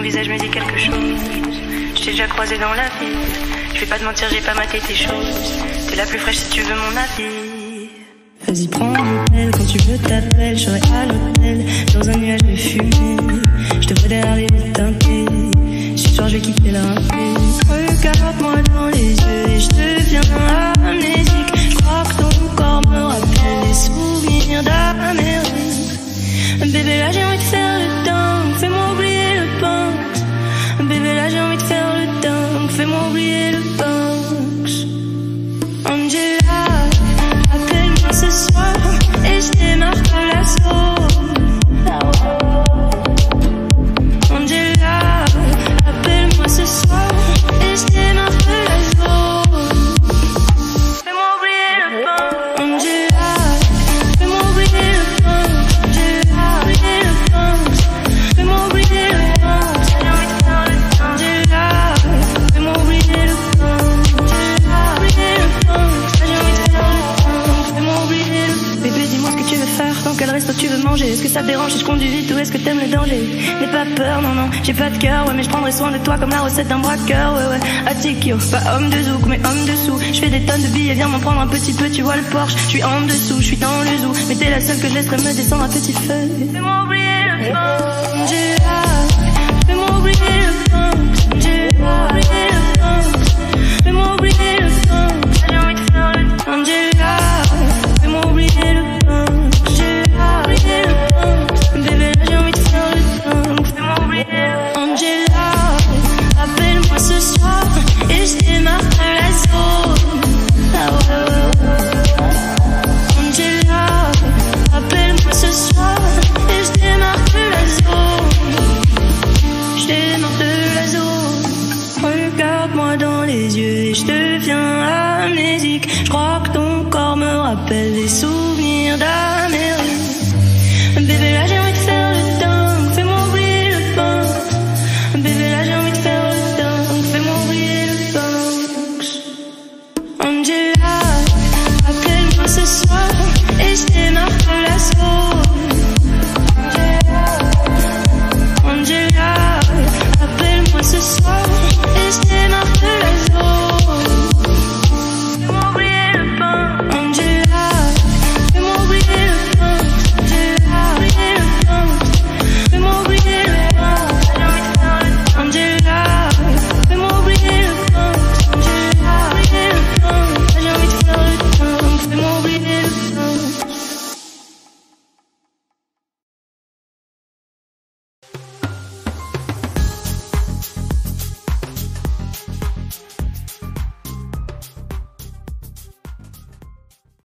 visage me dit quelque chose. Je t'ai déjà croisé dans la vie. Je vais pas te mentir, j'ai pas maté tes choses. T'es la plus fraîche si tu veux mon avis. Vas-y, prends l'appel, quand tu veux t'appelles. Je serai à l'hôtel, dans un nuage de fumée. Je te vois derrière les vitres teintées. Ce soir je vais kiffer la rainté. Regarde-moi dans les yeux et je deviens amnésique. Je crois que ton corps me rappelle les souvenirs d'Amérique. Bébé là j'ai envie de faire le dingue, fais-moi oublier le punch. Bébé là j'ai envie de faire le dingue, fais-moi oublier le punch. Angela, appelle-moi ce soir et je démarre pas la zone. Angela, appelle-moi ce soir et je démarre pas la zone. Fais-moi oublier le punch. Angela, fais-moi oublier le punch. Angela, oublier le punch. Fais-moi oublier le punch. Angela, fais-moi oublier le punch. Angela, oublier le punch. J'ai envie de faire le punch. Fais-moi oublier le punch. Bébé, dis-moi ce que tu veux faire. Dans quel resto tu veux manger? Est-ce que ça te dérange si je conduis vite ou est-ce que t'aimes le danger? N'aie pas peur, non, non, j'ai pas de cœur, ouais, mais je prendrai soin de toi comme la recette d'un braqueur, ouais, ouais. Attikio, pas homme de zouk, mais homme dessous. Je fais des tonnes de billets, viens m'en prendre un petit peu, tu vois le Porsche. Je suis en dessous, je suis dans le zoo, mais t'es la seule que je laisserai me descendre à petit feu. Fais-moi oublier le punch.